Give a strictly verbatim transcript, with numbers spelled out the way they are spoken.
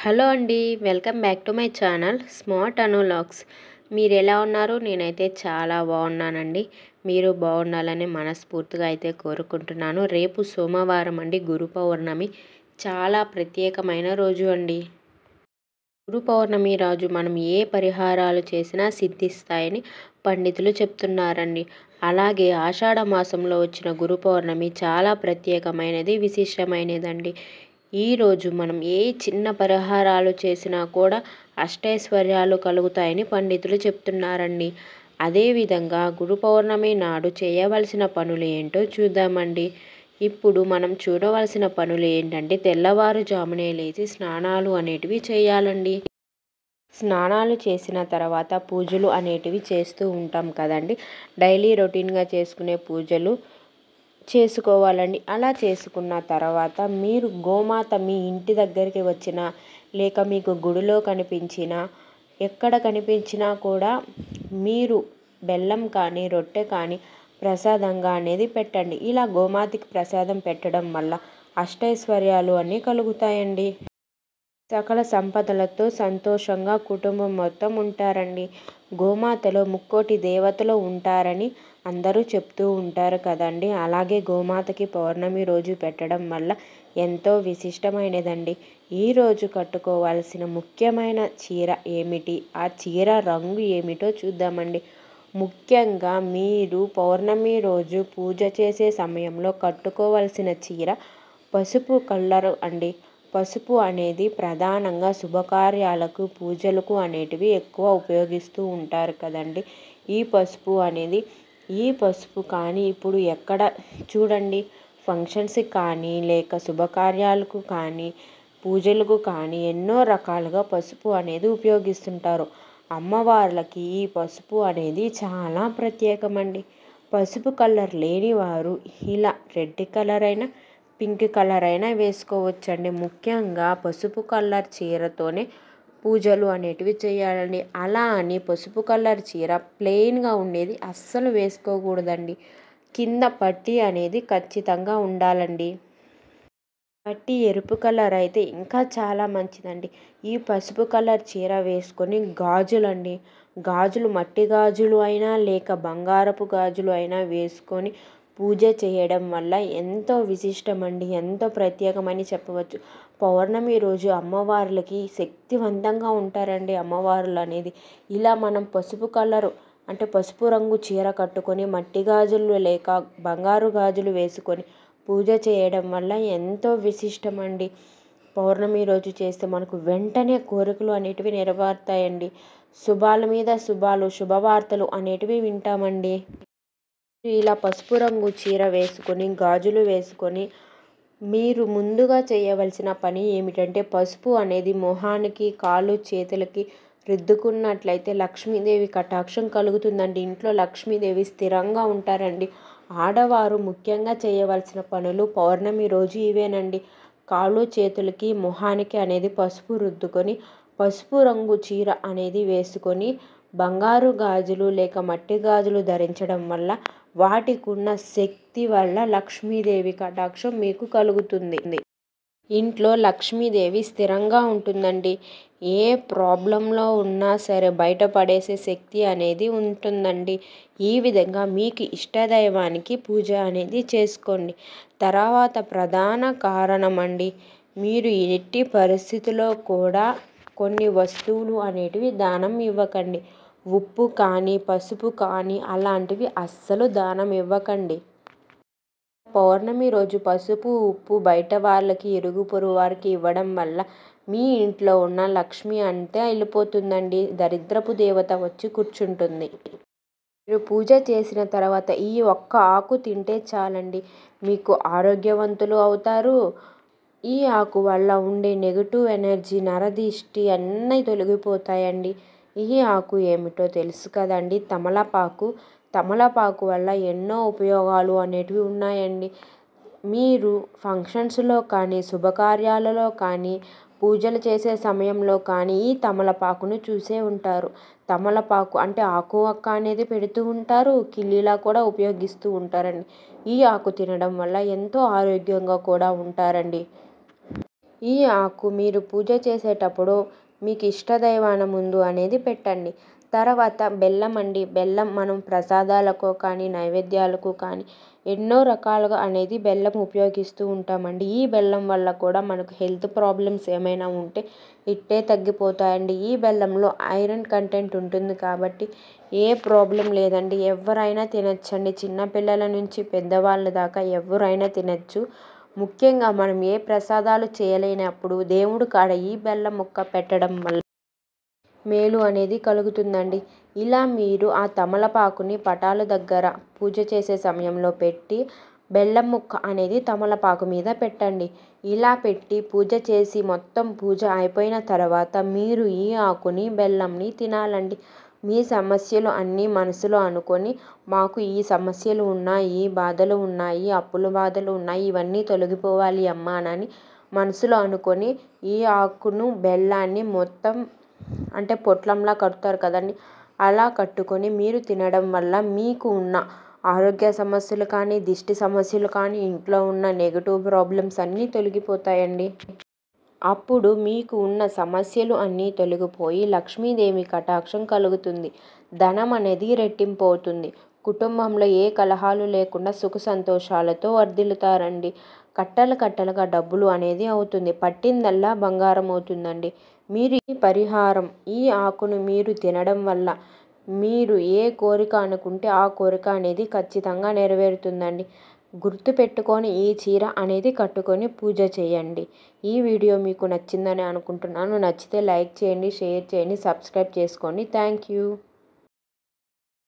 Hello అండి, welcome back to my channel smart Anu vlogs. మీరు ఎలా ఉన్నారు? నేనైతే చాలా బాగున్నానండి. మీరు బాగుండాలని మనస్ఫూర్తిగా అయితే కోరుకుంటున్నాను. రేపు సోమవారం అండి, గురు పౌర్ణమి. చాలా ప్రత్యేకమైన రోజు అండి. గురు పౌర్ణమి రోజు మనం ఏ పరిహారాలు చేసినా సిద్ధిస్తాయని పండితులు చెప్తున్నారండి. అలాగే ఆషాఢ మాసంలో వచ్చిన గురు పౌర్ణమి చాలా ప్రత్యేకమైనది, విశిష్టమైనదండి. ఈరోజు మనం ఏ చిన్న పరిహారాలు చేసినా కూడా అష్టైశ్వర్యాలు కలుగుతాయని పండితులు చెప్తున్నారండి. అదేవిధంగా గురు పౌర్ణమి నాడు చేయవలసిన పనులు ఏంటో చూద్దామండి. ఇప్పుడు మనం చూడవలసిన పనులు ఏంటంటే, తెల్లవారుజామునే లేచి స్నానాలు అనేటివి చేయాలండి. స్నానాలు చేసిన తర్వాత పూజలు అనేటివి చేస్తూ ఉంటాం కదండి. డైలీ రొటీన్గా చేసుకునే పూజలు చేసుకోవాలండి. అలా చేసుకున్న తర్వాత మీరు గోమాత మీ ఇంటి దగ్గరికి వచ్చినా, లేక మీకు గుడిలో కనిపించినా, ఎక్కడ కనిపించినా కూడా మీరు బెల్లం కానీ రొట్టె కానీ ప్రసాదంగా అనేది పెట్టండి. ఇలా గోమాతకి ప్రసాదం పెట్టడం వల్ల అష్టైశ్వర్యాలు అన్నీ కలుగుతాయండి. సకల సంపదలతో సంతోషంగా కుటుంబం మొత్తం ఉంటారండి. గోమాతలో ముక్కోటి దేవతలు ఉంటారని అందరూ చెప్తూ ఉంటారు కదండి. అలాగే గోమాతకి పౌర్ణమి రోజు పెట్టడం వల్ల ఎంతో విశిష్టమైనదండి. ఈరోజు కట్టుకోవాల్సిన ముఖ్యమైన చీర ఏమిటి, ఆ చీర రంగు ఏమిటో చూద్దామండి. ముఖ్యంగా మీరు పౌర్ణమి రోజు పూజ చేసే సమయంలో కట్టుకోవాల్సిన చీర పసుపు కలరు అండి. పసుపు అనేది ప్రధానంగా శుభకార్యాలకు, పూజలకు అనేటివి ఎక్కువ ఉపయోగిస్తూ ఉంటారు కదండి. ఈ పసుపు అనేది ఈ పసుపు కానీ ఇప్పుడు ఎక్కడ చూడండి, ఫంక్షన్స్కి కానీ లేక శుభకార్యాలకు కానీ పూజలకు కానీ ఎన్నో రకాలుగా పసుపు అనేది ఉపయోగిస్తుంటారు. అమ్మవార్లకి ఈ పసుపు అనేది చాలా ప్రత్యేకమండి. పసుపు కలర్ లేని వారు ఇలా రెడ్ కలర్ అయినా, పింక్ కలర్ అయినా వేసుకోవచ్చండి. ముఖ్యంగా పసుపు కలర్ చీరతోనే పూజలు అనేటివి చేయాలండి. అలా అని పసుపు కలర్ చీర ప్లెయిన్గా ఉండేది అస్సలు వేసుకోకూడదండి. కింద పట్టీ అనేది ఖచ్చితంగా ఉండాలండి. పట్టీ ఎరుపు కలర్ అయితే ఇంకా చాలా మంచిదండి. ఈ పసుపు కలర్ చీర వేసుకొని గాజులండి, గాజులు మట్టి గాజులు అయినా లేక బంగారపు గాజులు అయినా వేసుకొని పూజ చేయడం వల్ల ఎంతో విశిష్టమండి, ఎంతో ప్రత్యేకమని చెప్పవచ్చు. పౌర్ణమి రోజు అమ్మవార్లకి శక్తివంతంగా ఉంటారండి అమ్మవార్లు అనేది. ఇలా మనం పసుపు కలరు అంటే పసుపు రంగు చీర కట్టుకొని మట్టి గాజులు లేక బంగారు గాజులు వేసుకొని పూజ చేయడం వల్ల ఎంతో విశిష్టమండి. పౌర్ణమి రోజు చేస్తే మనకు వెంటనే కోరికలు అనేటివి నెరవేరుతాయండి. శుభాల మీద శుభాలు, శుభవార్తలు అనేటివి వింటామండి. ఇలా పసుపు రంగు చీర వేసుకొని గాజులు వేసుకొని మీరు ముందుగా చేయవలసిన పని ఏమిటంటే, పసుపు అనేది మొహానికి, కాళ్ళు చేతులకి రుద్దుకున్నట్లయితే లక్ష్మీదేవి కటాక్షం కలుగుతుందండి. ఇంట్లో లక్ష్మీదేవి స్థిరంగా ఉంటారండి. ఆడవారు ముఖ్యంగా చేయవలసిన పనులు పౌర్ణమి రోజు ఇవేనండి. కాళ్ళు చేతులకి మొహానికి అనేది పసుపు రుద్దుకొని పసుపు రంగు చీర అనేది వేసుకొని బంగారు గాజులు లేక మట్టి గాజులు ధరించడం వల్ల వాటికున్న శక్తి వల్ల లక్ష్మీదేవి కటాక్షం మీకు కలుగుతుంది. ఇంట్లో లక్ష్మీదేవి స్థిరంగా ఉంటుందండి. ఏ ప్రాబ్లంలో ఉన్నా సరే బయటపడేసే శక్తి అనేది ఉంటుందండి. ఈ విధంగా మీకు ఇష్టదైవానికి పూజ అనేది చేసుకోండి. తర్వాత ప్రధాన కారణం అండి, మీరు ఎట్టి పరిస్థితుల్లో కూడా కొన్ని వస్తువులు అనేటివి దానం ఇవ్వకండి. ఉప్పు కానీ పసుపు కానీ అలాంటివి అస్సలు దానం ఇవ్వకండి. పౌర్ణమి రోజు పసుపు, ఉప్పు బయట వాళ్ళకి, ఇరుగు పొరుగు వారికి ఇవ్వడం వల్ల మీ ఇంట్లో ఉన్న లక్ష్మి అంతే వెళ్ళిపోతుందండి. దరిద్రపు దేవత వచ్చి కూర్చుంటుంది. మీరు పూజ చేసిన తర్వాత ఈ ఒక్క ఆకు తింటే చాలండి, మీకు ఆరోగ్యవంతులు అవుతారు. ఈ ఆకు వల్ల ఉండే నెగిటివ్ ఎనర్జీ, నరదిష్టి అన్నీ తొలగిపోతాయండి. ఈ ఆకు ఏమిటో తెలుసు కదండి, తమలపాకు. తమలపాకు వల్ల ఎన్నో ఉపయోగాలు అనేటివి ఉన్నాయండి. మీరు ఫంక్షన్స్లో కానీ శుభకార్యాలలో కానీ పూజలు చేసే సమయంలో కానీ ఈ తమలపాకును చూసే ఉంటారు. తమలపాకు అంటే ఆకు వక్క అనేది పెడుతూ ఉంటారు, కిల్లీలా కూడా ఉపయోగిస్తూ ఉంటారండి. ఈ ఆకు తినడం వల్ల ఎంతో ఆరోగ్యంగా కూడా ఉంటారండి. ఈ ఆకు మీరు పూజ చేసేటప్పుడు మీకు ఇష్టదైవాన ముందు అనేది పెట్టండి. తర్వాత బెల్లం అండి. బెల్లం మనం ప్రసాదాలకు కానీ నైవేద్యాలకు కానీ ఎన్నో రకాలుగా అనేది బెల్లం ఉపయోగిస్తూ ఉంటామండి. ఈ బెల్లం వల్ల కూడా మనకు హెల్త్ ప్రాబ్లమ్స్ ఏమైనా ఉంటే ఇట్టే తగ్గిపోతాయండి. ఈ బెల్లంలో ఐరన్ కంటెంట్ ఉంటుంది కాబట్టి ఏ ప్రాబ్లం లేదండి. ఎవరైనా తినచ్చండి. చిన్నపిల్లల నుంచి పెద్దవాళ్ళ దాకా ఎవరైనా తినచ్చు. ముఖ్యంగా మనం ఏ ప్రసాదాలు చేయలేనప్పుడు దేవుడు కాడ ఈ బెల్లం ముక్క పెట్టడం వల్ల మేలు అనేది కలుగుతుందండి. ఇలా మీరు ఆ తమలపాకుని పటాల దగ్గర పూజ చేసే సమయంలో పెట్టి బెల్లం ముక్క అనేది తమలపాకు మీద పెట్టండి. ఇలా పెట్టి పూజ చేసి మొత్తం పూజ అయిపోయిన తర్వాత మీరు ఈ ఆకుని బెల్లంని తినాలండి. మీ సమస్యలు అన్నీ మనసులో అనుకొని మాకు ఈ సమస్యలు ఉన్నాయి, ఈ బాధలు ఉన్నాయి, అప్పుల బాధలు ఉన్నాయి, ఇవన్నీ తొలగిపోవాలి అమ్మా అని మనసులో అనుకొని ఈ ఆకును బెల్లాన్ని మొత్తం అంటే పొట్లంలా కట్టుతారు కదండి, అలా కట్టుకొని మీరు తినడం వల్ల మీకు ఉన్న ఆరోగ్య సమస్యలు కానీ దిష్టి సమస్యలు కానీ ఇంట్లో ఉన్న నెగటివ్ ప్రాబ్లమ్స్ అన్నీ తొలగిపోతాయండి. అప్పుడు మీకు ఉన్న సమస్యలు అన్నీ తొలగిపోయి లక్ష్మీదేవి కటాక్షం కలుగుతుంది. ధనం అనేది రెట్టింపు అవుతుంది. కుటుంబంలో ఏ కలహాలు లేకుండా సుఖ సంతోషాలతో వర్ధిల్లుతారండి. కట్టలు కట్టలుగా డబ్బులు అనేది అవుతుంది. పట్టిందల్లా బంగారం అవుతుందండి. మీరు ఈ పరిహారం ఈ ఆకును మీరు తినడం వల్ల మీరు ఏ కోరిక అనుకుంటే ఆ కోరిక అనేది ఖచ్చితంగా నెరవేరుతుందండి. గుర్తుపెట్టుకొని ఈ చీర అనేది కట్టుకొని పూజ చేయండి. ఈ వీడియో మీకు నచ్చిందని అనుకుంటున్నాను. నచ్చితే లైక్ చేయండి, షేర్ చేయండి, సబ్స్క్రైబ్ చేసుకోండి. Thank you.